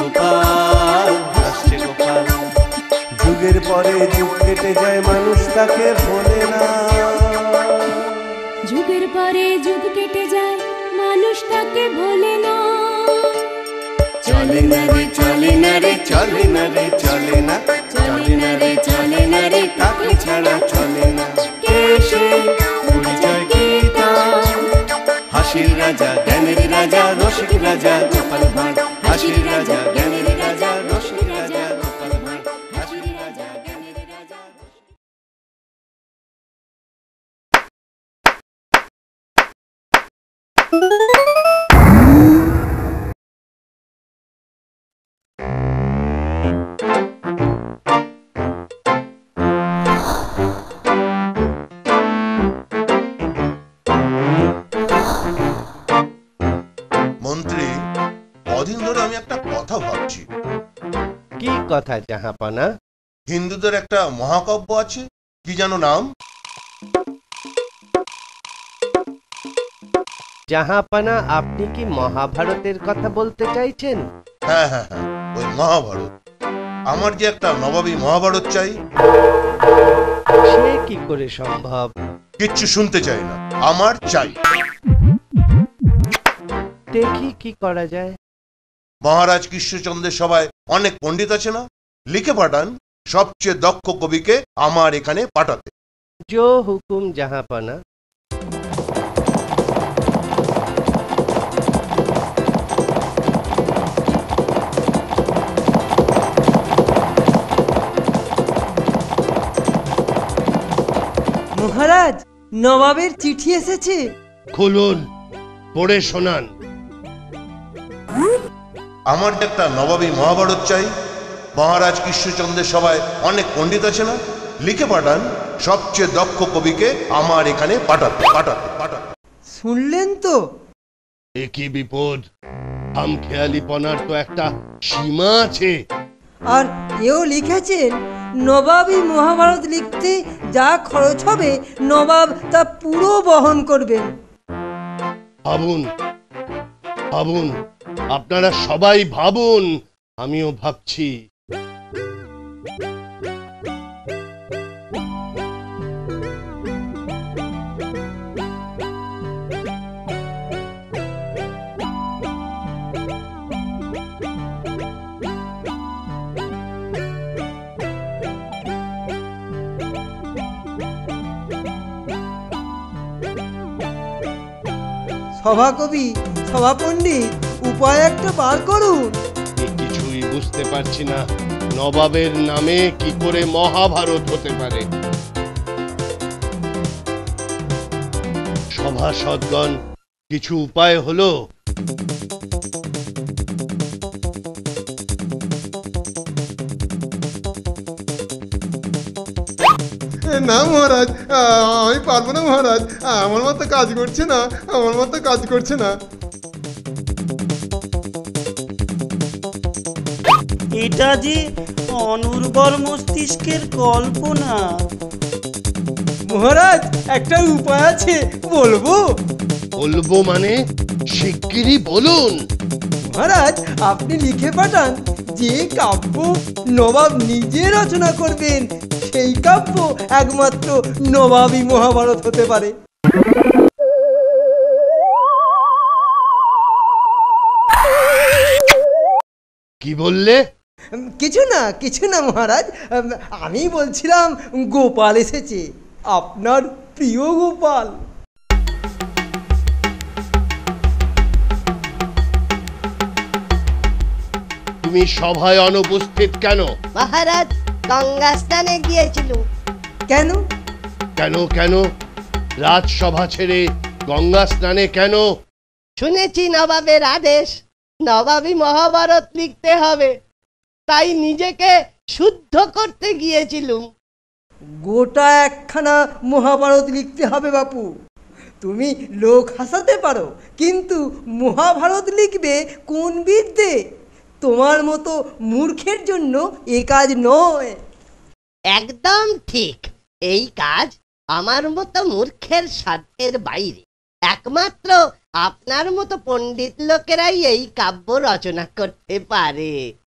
গোপাল, হাসছে গোপাল। যুগের পরে যুগ কেটে যায়, মানুষ তাকে ভোলে না। যুগের পরে যুগ কেটে যায়, মানুষ তাকে ভোলে না। চলে না রে চলে না রে চলে না রে চলে না, চলে না রে চলে না রে তাকে ছাড়া চলে না। কে সে পরিচয় গীতা, হাসির রাজা জ্ঞানের রাজা রসিক রাজা গোপাল ভাঁড়। হাসির রাজা জ্ঞানের রাজা রসিক রাজা গোপাল ভাঁড়। হাসির রাজা জ্ঞানের রাজা। মন্ত্রী, কদিন ধরে আমি একটা কথা ভাবছি। কি কথা জাহাপানা? হিন্দুদের একটা মহাকাব্য আছে, কি যেন নাম? জাহাপানা, আপনি কি মহাভারতের কথা বলতে চাইছেন? হ্যাঁ হ্যাঁ হ্যাঁ, ওই মহাভারত। আমার যে একটা নবাবী মহাভারত চাই। সে কি করে সম্ভব? কিচ্ছু শুনতে চাই না, আমার চাই। দেখি কি করা যায়। মহারাজ কৃষ্ণচন্দ্রের সভায় অনেক পণ্ডিত আছে না, লিখে পাঠান সবচেয়ে দক্ষ কবিকে আমার এখানে পাঠাতে। জো হুকুম জাহাপানা। মহারাজ, নবাবের চিঠি এসেছে। খুলুন, পড়ে শোনান। আমার যে একটা নবাবী মহাভারত চাই। মহারাজ কৃষ্ণচন্দ্রের সভায় অনেক পণ্ডিত আছে না, লিখে পাঠান সবচেয়ে দক্ষ কবিকে আমার এখানে পাঠাতে পাঠাতে পাঠাতে। শুনলেন তো? এ কি বিপদ! খামখেয়ালিপনার তো একটা সীমা আছে। আর এও লিখেছেন, নবাবী মহাভারত লিখতে যা খরচ হবে নবাব তা পুরো বহন করবেন। ভাবুন ভাবুন, আপনারা সবাই ভাবুন, আমিও ভাবছি। সভাকবি, সভাপণ্ডিত, উপায় একটা বার করুন। কিছুই বুঝতে পারছি না, নবাবের নামে কি করে মহাভারত হতে পারে? সভাসদগণ, কিছু উপায় হলো? না মহারাজ, আমি পারবো না মহারাজ। আমার মতো কাজ করছে না, আমার মতো কাজ করছে না। এটা যে অনুর্বর মস্তিষ্কের কল্পনা। মহারাজ, একটা উপায় আছে, বলবো? বলবো মানে? শিগগিরই বলুন। মহারাজ, আপনি লিখে পাঠান যে কাব্য নবাব নিজে রচনা করবেন, সেই কাব্য একমাত্র নবাবী মহাভারত হতে পারে। কি বললে? কিছু না মহারাজ, আমি বলছিলাম গোপাল এসেছে, আপনার প্রিয় গোপাল। তুমি সভায় অনুপস্থিত কেন? মহারাজ, গঙ্গা স্নানে গিয়েছিল। কেন? কেন কেন? রাজসভা ছেড়ে গঙ্গা স্নানে কেন? শুনেছি নবাবের আদেশ, নবাবী মহাভারত লিখতে হবে, তাই নিজেকে শুদ্ধ করতে গিয়েছিলুম। গোটা একখানা মহাভারত লিখতে হবে বাপু। তুমি লোক হাসাতে পারো, কিন্তু মহাভারত লিখবে কোন বিদ্যে? তোমার মতো মূর্খের জন্য এ কাজ নয়। একদম ঠিক, এই কাজ আমার মতো মূর্খের সাধ্যের বাইরে। একমাত্র আপনার মতো পণ্ডিত লোকেরাই এই কাব্য রচনা করতে পারে।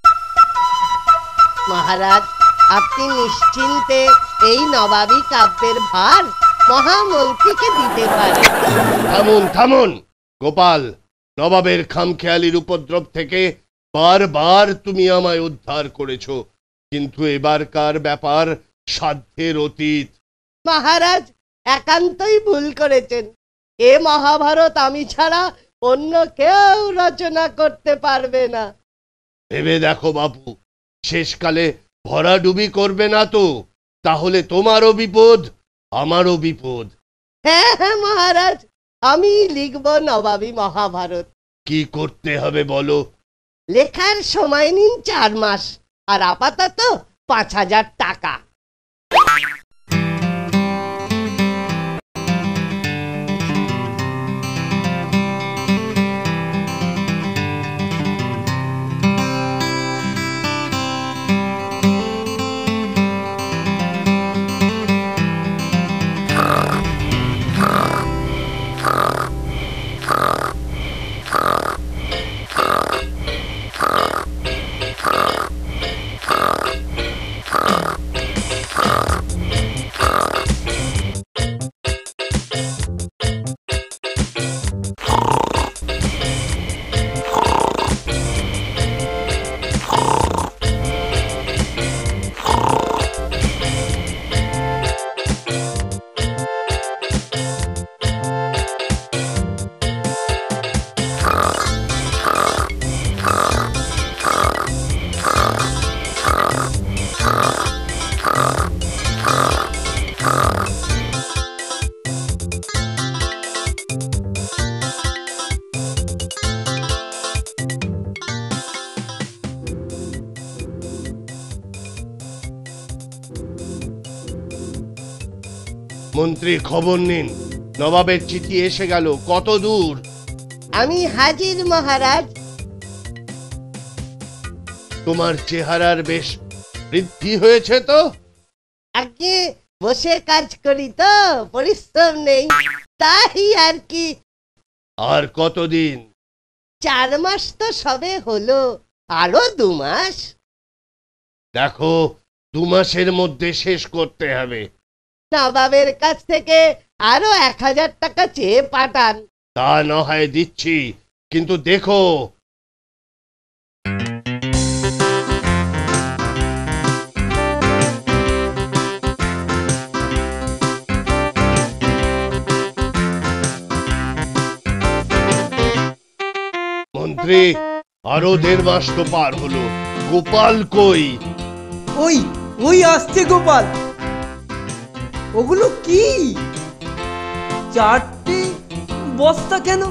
মহারাজ, আপনি নিশ্চিন্তে এই নবাবী কাব্যের ভার মহামন্ত্রীকে দিতে পারেন। থামুন থামুন গোপাল, নবাবের খামখেয়ালির উপদ্রব থেকে বারবার তুমি আমায় উদ্ধার করেছো, কিন্তু এবারকার ব্যাপার সাধ্যের অতীত। মহারাজ একান্তই ভুল করেছেন। এ মহাভারত আমি ছাড়া অন্য কেউ রচনা করতে পারবে না। ভেবে দেখো বাবু, শেষকালে ভরাডুবি করবে না তো? তাহলে তোমারও বিপদ, আমারও বিপদ। হ্যাঁ হ্যাঁ মহারাজ, আমি লিখব নবাবী মহাভারত। কি করতে হবে বলো? লেখার সময় নিন 4 মাস, আর আপাতত 5,000 টাকা। মন্ত্রী, খবর নিন, নবাবের চিঠি এসে গেল। কত দূর? আমি হাজির মহারাজ। তোমার চেহারার বেশ বৃদ্ধি হয়েছে তো? আগে বসে কাজ করি তো, পরিশ্রম নেই, তাই আর কি। আর কতদিন? 4 মাস তো সবে হলো, আরো 2 মাস। দেখো, 2 মাসের মধ্যে শেষ করতে হবে। নবাবের কাছ থেকে আরো 1,000 টাকা চেয়ে পাঠান। তা না হয় দিচ্ছি, কিন্তু দেখো মন্ত্রী, আরো 1.5 মাস তো পার হলো, গোপাল কই? ওই ওই আসছে গোপাল। ওগুলো কি? 4টে বস্তা কেন?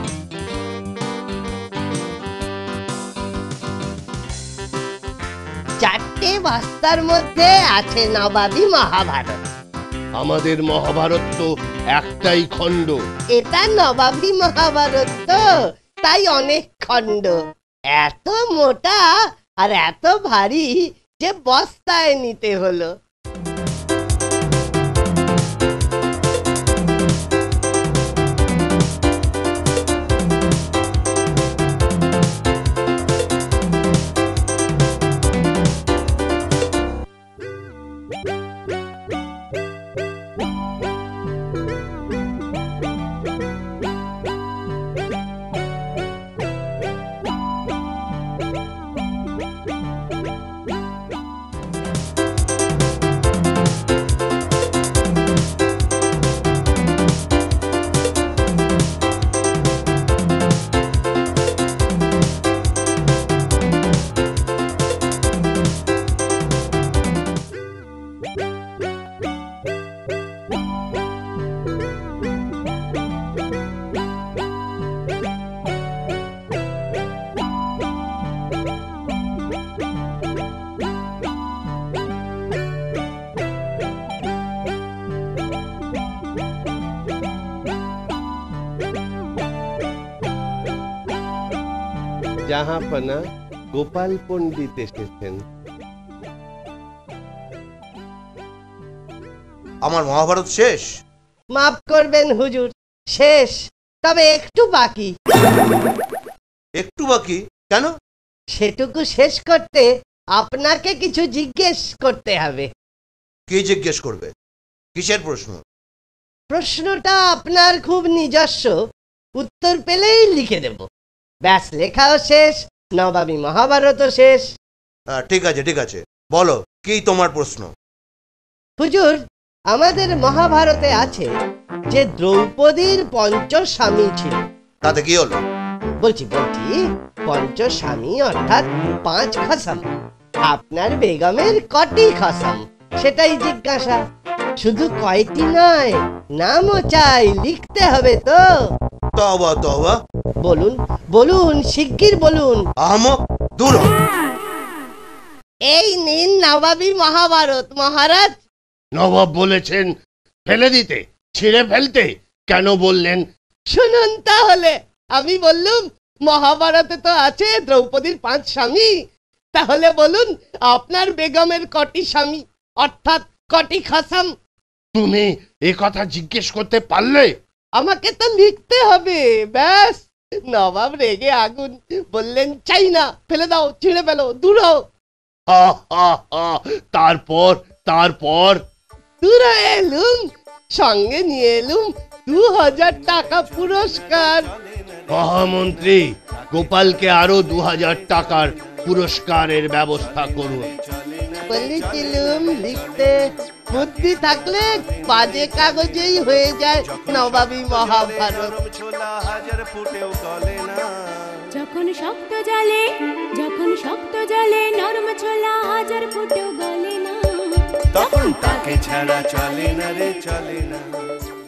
4টে বস্তার মধ্যে আছে নবাবী মহাভারত। আমাদের মহাভারত তো একটাই খণ্ড। এটা নবাবী মহাভারত তো, তাই অনেক খণ্ড। এত মোটা আর এত ভারী যে বস্তায় নিতে হলো। জাহাপনা, গোপাল পণ্ডিত এসেছেন। আমার মহাভারত শেষ। মাফ করবেন হুজুর, শেষ তবে একটু বাকি। একটু বাকি কেন? সেটুকু শেষ করতে আপনাকে কিছু জিজ্ঞেস করতে হবে। কি জিজ্ঞেস করবে? কিসের প্রশ্ন? প্রশ্নটা আপনার খুব নিজস্ব, উত্তর পেলেই লিখে দেব। ব্যাস, লেখাও শেষ, নবাবী মহাভারতও শেষ। ঠিক আছে ঠিক আছে, বলো কি তোমার প্রশ্ন? হুজুর, আমাদের মহাভারতে আছে যে দ্রৌপদীর পঞ্চস্বামী ছিল। তাতে কি হলো? বলছি পঞ্চস্বামী অর্থাৎ 5 খসম। আপনার বেগমের কটি খসম সেটাই জিজ্ঞাসা। শুধু কয়টি নয়, নামও চাই, লিখতে হবে তো। তওবা তওবা। বলুন বলুন, শিগগির বলুন। আহমক, দূর হ। এই নিন নবাবী মহাভারত মহারাজ। নবাব বলেছেন ফেলে দিতে, ছিঁড়ে ফেলতে, কেন বললেন? শুনুন তাহলে, আমি বললুম মহাভারতে তো আছে দ্রৌপদীর 5 স্বামী। তাহলে বলুন আপনার বেগমের কটি স্বামী অর্থাৎ কটি খসম? তুমি এ কথা জিজ্ঞেস করতে পারলে? আমাকে তো লিখতে হবে। ব্যাস, নবাব রেগে আগুন, বললেন চাই না, ফেলে দাও, ছিঁড়ে ফেলো, দূর হও। তারপর তারপর দূর হয়ে এলুম, সঙ্গে নিয়ে এলুম 2000 টাকা পুরস্কার। মহামন্ত্রী, গোপালকে আরো 2000 টাকার পুরস্কারের ব্যবস্থা করুন। বলেছিলুম লিখতে, বুদ্ধি থাকলে বাজে কাগজেই হয়ে যায় নবাবী মহাভারত। যখন শক্ত জলে নরম ছোলা হাজার ফুটেও গলে না, তখন তাকে ছাড়া চলে না রে, চলে না।